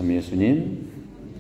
참 예수님,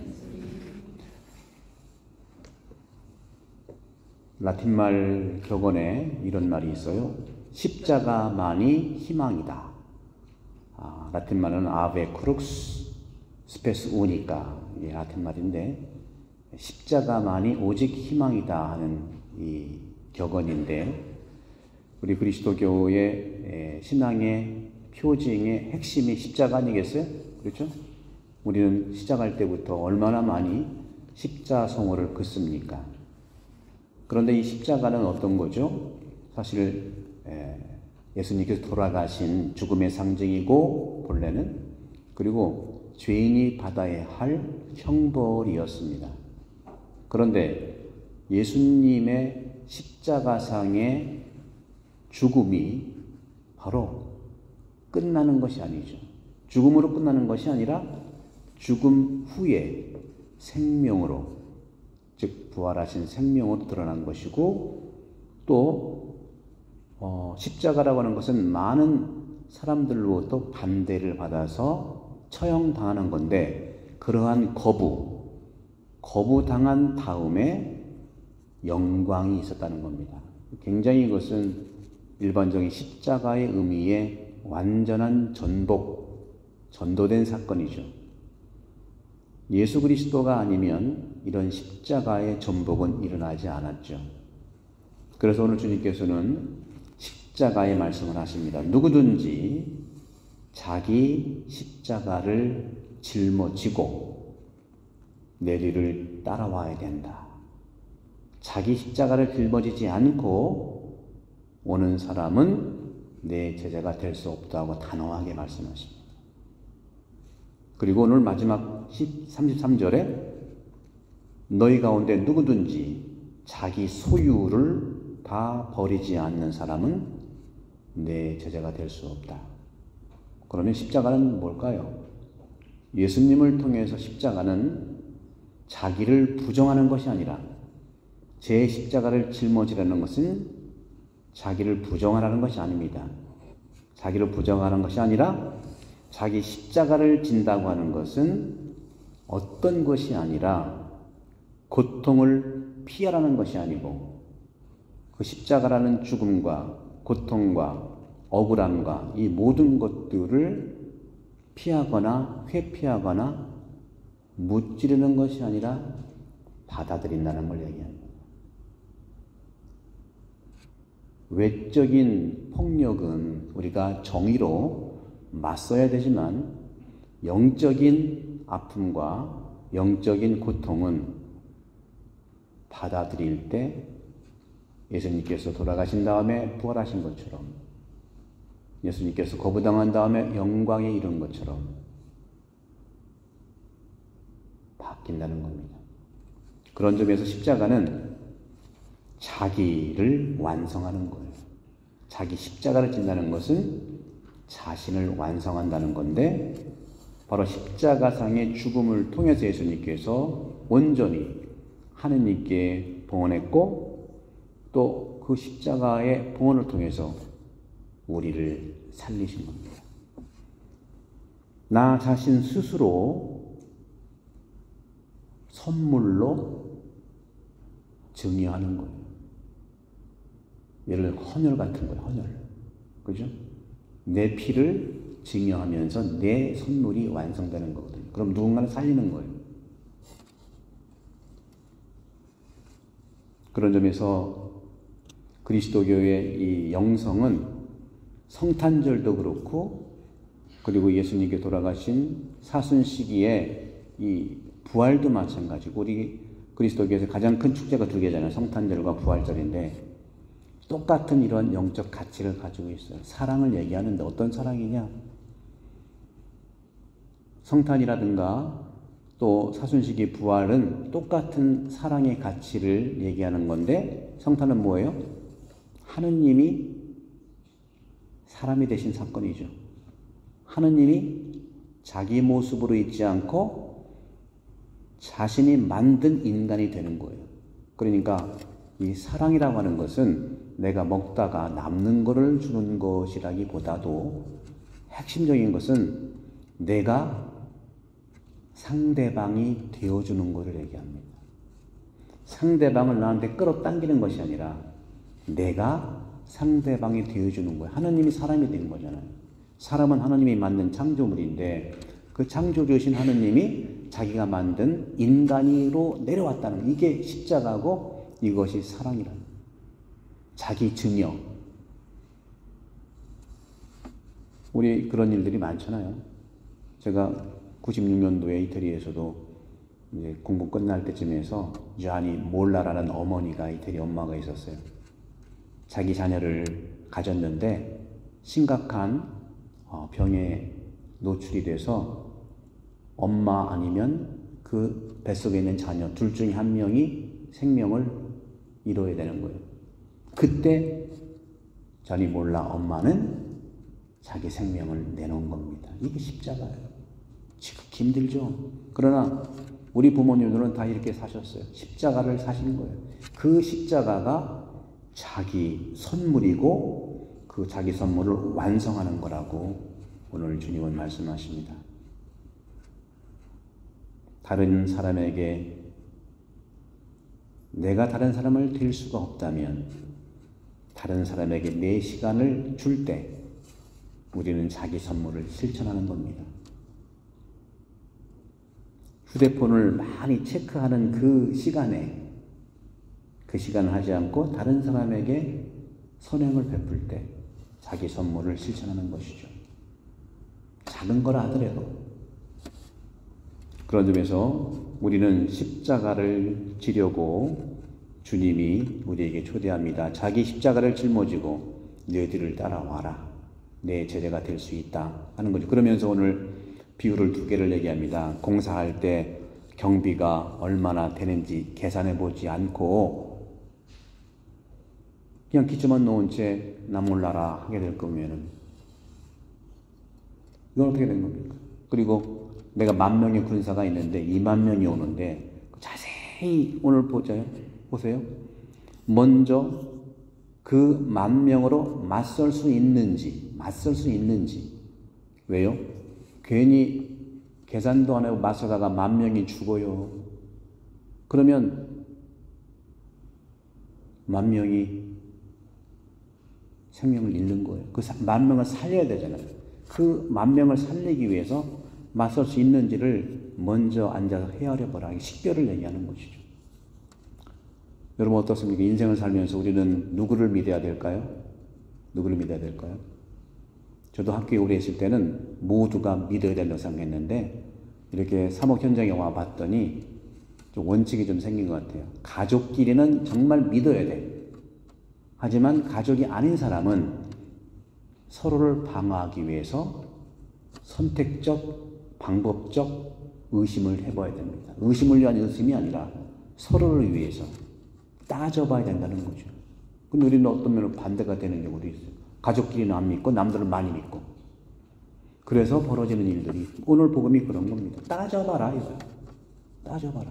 라틴말 격언에 이런 말이 있어요. 십자가만이 희망이다. 라틴말은 아베 크룩스 스페스 우니까, 이게 라틴말인데 십자가만이 오직 희망이다 하는 이 격언인데, 우리 그리스도교의 신앙의 표징의 핵심이 십자가 아니겠어요? 그렇죠? 우리는 시작할 때부터 얼마나 많이 십자성호를 긋습니까? 그런데 이 십자가는 어떤 거죠? 사실 예수님께서 돌아가신 죽음의 상징이고 본래는, 그리고 죄인이 받아야 할 형벌이었습니다. 그런데 예수님의 십자가상의 죽음이 바로 끝나는 것이 아니죠. 죽음으로 끝나는 것이 아니라 죽음 후에 생명으로, 즉 부활하신 생명으로 드러난 것이고, 또 십자가라고 하는 것은 많은 사람들로부터 반대를 받아서 처형당하는 건데, 그러한 거부당한 다음에 영광이 있었다는 겁니다. 굉장히 이것은 일반적인 십자가의 의미의 완전한 전도된 사건이죠. 예수 그리스도가 아니면 이런 십자가의 전복은 일어나지 않았죠. 그래서 오늘 주님께서는 십자가의 말씀을 하십니다. 누구든지 자기 십자가를 짊어지고 내 뒤를 따라와야 된다. 자기 십자가를 짊어지지 않고 오는 사람은 내 제자가 될 수 없다고 단호하게 말씀하십니다. 그리고 오늘 마지막 33절에 너희 가운데 누구든지 자기 소유를 다 버리지 않는 사람은 내 제자가 될 수 없다. 그러면 십자가는 뭘까요? 예수님을 통해서 십자가는 자기를 부정하는 것이 아니라, 제 십자가를 짊어지라는 것은 자기를 부정하라는 것이 아닙니다. 자기를 부정하는 것이 아니라 자기 십자가를 진다고 하는 것은 어떤 것이 아니라 고통을 피하라는 것이 아니고, 그 십자가라는 죽음과 고통과 억울함과 이 모든 것들을 피하거나 회피하거나 무찌르는 것이 아니라 받아들인다는 걸 얘기합니다. 외적인 폭력은 우리가 정의로 맞서야 되지만, 영적인 아픔과 영적인 고통은 받아들일 때 예수님께서 돌아가신 다음에 부활하신 것처럼, 예수님께서 거부당한 다음에 영광에 이른 것처럼 바뀐다는 겁니다. 그런 점에서 십자가는 자기를 완성하는 거예요. 자기 십자가를 진다는 것은 자신을 완성한다는 건데, 바로 십자가상의 죽음을 통해서 예수님께서 온전히 하느님께 봉헌했고, 또 그 십자가의 봉헌을 통해서 우리를 살리신 겁니다. 나 자신 스스로 선물로 증여하는 거예요. 예를 들어 헌혈 같은 거예요. 헌혈. 그죠? 내 피를 증여하면서 내 선물이 완성되는 거거든요. 그럼 누군가를 살리는 거예요. 그런 점에서 그리스도교의 이 영성은 성탄절도 그렇고, 그리고 예수님께 돌아가신 사순 시기에 이 부활도 마찬가지고, 우리 그리스도교에서 가장 큰 축제가 두 개잖아요. 성탄절과 부활절인데 똑같은 이런 영적 가치를 가지고 있어요. 사랑을 얘기하는데 어떤 사랑이냐? 성탄이라든가 또 사순시기 부활은 똑같은 사랑의 가치를 얘기하는 건데, 성탄은 뭐예요? 하느님이 사람이 되신 사건이죠. 하느님이 자기 모습으로 있지 않고 자신이 만든 인간이 되는 거예요. 그러니까 이 사랑이라고 하는 것은 내가 먹다가 남는 거를 주는 것이라기보다도 핵심적인 것은 내가 상대방이 되어주는 것을 얘기합니다. 상대방을 나한테 끌어당기는 것이 아니라 내가 상대방이 되어주는 거예요. 하나님이 사람이 된 거잖아요. 사람은 하나님이 만든 창조물인데 그 창조주신 하나님이 자기가 만든 인간으로 내려왔다는, 이게 십자가고 이것이 사랑이라는, 자기 증여. 우리 그런 일들이 많잖아요. 제가 96년도에 이태리에서도 이제 공부 끝날 때쯤에서 자니 몰라라는 어머니가, 이태리 엄마가 있었어요. 자기 자녀를 가졌는데 심각한 병에 노출이 돼서 엄마 아니면 그 뱃속에 있는 자녀 둘 중에 한 명이 생명을 잃어야 되는 거예요. 그때 자니 몰라 엄마는 자기 생명을 내놓은 겁니다. 이게 십자가예요. 지극히 힘들죠. 그러나 우리 부모님들은 다 이렇게 사셨어요. 십자가를 사신 거예요. 그 십자가가 자기 선물이고 그 자기 선물을 완성하는 거라고 오늘 주님은 말씀하십니다. 다른 사람에게 내가 다른 사람을 될 수가 없다면 다른 사람에게 내 시간을 줄 때 우리는 자기 선물을 실천하는 겁니다. 휴대폰을 많이 체크하는 그 시간에 그 시간을 하지 않고 다른 사람에게 선행을 베풀 때 자기 선물을 실천하는 것이죠. 작은 거라 하더라도. 그런 점에서 우리는 십자가를 지려고 주님이 우리에게 초대합니다. 자기 십자가를 짊어지고 내 뒤를 따라와라. 내 제자가 될 수 있다 하는 거죠. 그러면서 오늘 비유를 두 개를 얘기합니다. 공사할 때 경비가 얼마나 되는지 계산해 보지 않고 그냥 기초만 놓은 채 나 몰라라 하게 될 거면은 이건 어떻게 된 겁니까? 그리고 내가 10,000명의 군사가 있는데 20,000명이 오는데 자세히 오늘 보세요. 먼저 그 10,000명으로 맞설 수 있는지 왜요? 괜히 계산도 안 하고 맞서다가 10,000명이 죽어요. 그러면 10,000명이 생명을 잃는 거예요. 그 10,000명을 살려야 되잖아요. 그 10,000명을 살리기 위해서 맞설 수 있는지를 먼저 앉아서 헤아려보라. 식별을 얘기하는 것이죠. 여러분 어떻습니까? 인생을 살면서 우리는 누구를 믿어야 될까요? 저도 학교에 오래 있을 때는 모두가 믿어야 된다고 생각했는데 이렇게 사목 현장에 와봤더니 좀 원칙이 좀 생긴 것 같아요. 가족끼리는 정말 믿어야 돼. 하지만 가족이 아닌 사람은 서로를 방어하기 위해서 선택적, 방법적 의심을 해봐야 됩니다. 의심을 위한 의심이 아니라 서로를 위해서 따져봐야 된다는 거죠. 근데 우리는 어떤 면으로 반대가 되는 경우도 있어요. 가족끼리는 안 믿고 남들은 많이 믿고. 그래서 벌어지는 일들이 오늘 복음이 그런 겁니다. 따져봐라 이거야. 따져봐라.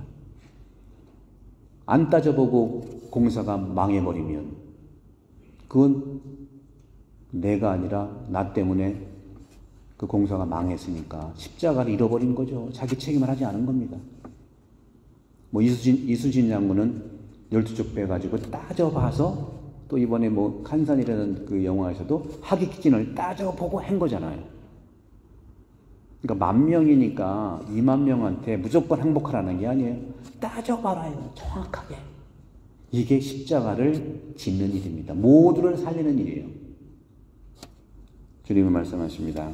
안 따져보고 공사가 망해버리면 그건 내가 아니라 나 때문에 그 공사가 망했으니까 십자가를 잃어버린 거죠. 자기 책임을 하지 않은 겁니다. 뭐 이수진 장군은 12쪽 빼가지고 따져봐서 또 이번에 뭐 칸산이라는 그 영화에서도 하객진을 따져보고 한 거잖아요. 그러니까 10,000명이니까 20,000명한테 무조건 항복하라는 게 아니에요. 따져봐라요. 정확하게. 이게 십자가를 짓는 일입니다. 모두를 살리는 일이에요. 주님은 말씀하십니다.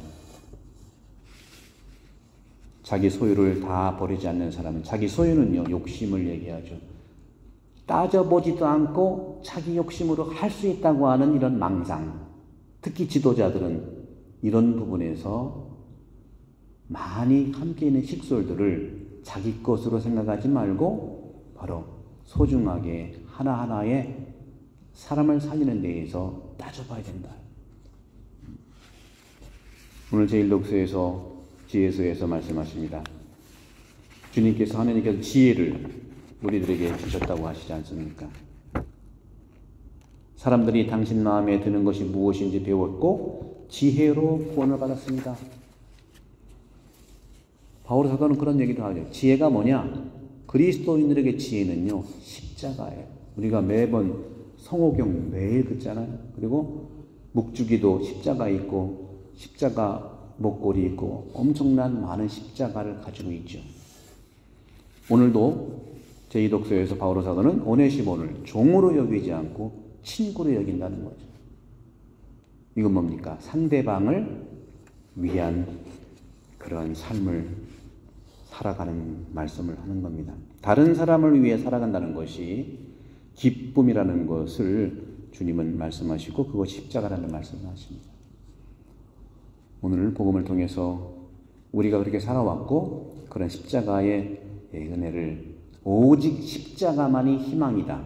자기 소유를 다 버리지 않는 사람은, 자기 소유는요, 욕심을 얘기하죠. 따져보지도 않고 자기 욕심으로 할 수 있다고 하는 이런 망상, 특히 지도자들은 이런 부분에서 많이 함께 있는 식솔들을 자기 것으로 생각하지 말고 바로 소중하게 하나하나의 사람을 살리는 데에서 따져봐야 된다. 오늘 제1독서에서 지혜서에서 말씀하십니다. 주님께서, 하나님께서 지혜를 우리들에게 주셨다고 하시지 않습니까? 사람들이 당신 마음에 드는 것이 무엇인지 배웠고 지혜로 구원을 받았습니다. 바울 사도는 그런 얘기도 하죠. 지혜가 뭐냐? 그리스도인들에게 지혜는요, 십자가예요. 우리가 매번 성호경 매일 듣잖아요. 그리고 묵주기도 십자가 있고 십자가 목걸이 있고 엄청난 많은 십자가를 가지고 있죠. 오늘도 제2독서에서 바울 사도는 오네시모를 종으로 여기지 않고 친구로 여긴다는 거죠. 이건 뭡니까? 상대방을 위한 그런 삶을 살아가는 말씀을 하는 겁니다. 다른 사람을 위해 살아간다는 것이 기쁨이라는 것을 주님은 말씀하시고 그것이 십자가라는 말씀을 하십니다. 오늘 복음을 통해서 우리가 그렇게 살아왔고 그런 십자가의 은혜를 오직 십자가만이 희망이다.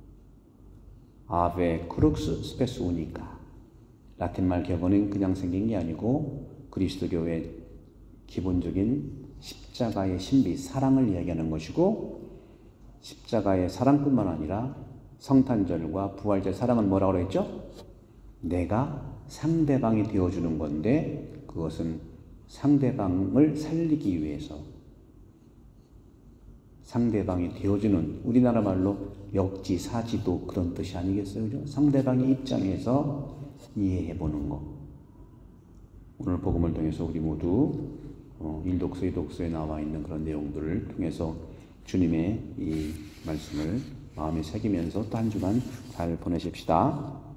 아베 크룩스 스페스 우니까. 라틴말 격언은 그냥 생긴 게 아니고 그리스도교의 기본적인 십자가의 신비, 사랑을 이야기하는 것이고 십자가의 사랑뿐만 아니라 성탄절과 부활절 사랑은 뭐라고 그랬죠? 내가 상대방이 되어주는 건데 그것은 상대방을 살리기 위해서 상대방이 되어주는 우리나라 말로 역지사지도 그런 뜻이 아니겠어요? 그죠? 상대방의 입장에서 이해해보는 것. 오늘 복음을 통해서 우리 모두 1독서, 2독서에 나와 있는 그런 내용들을 통해서 주님의 이 말씀을 마음에 새기면서 또 한 주간 잘 보내십시다.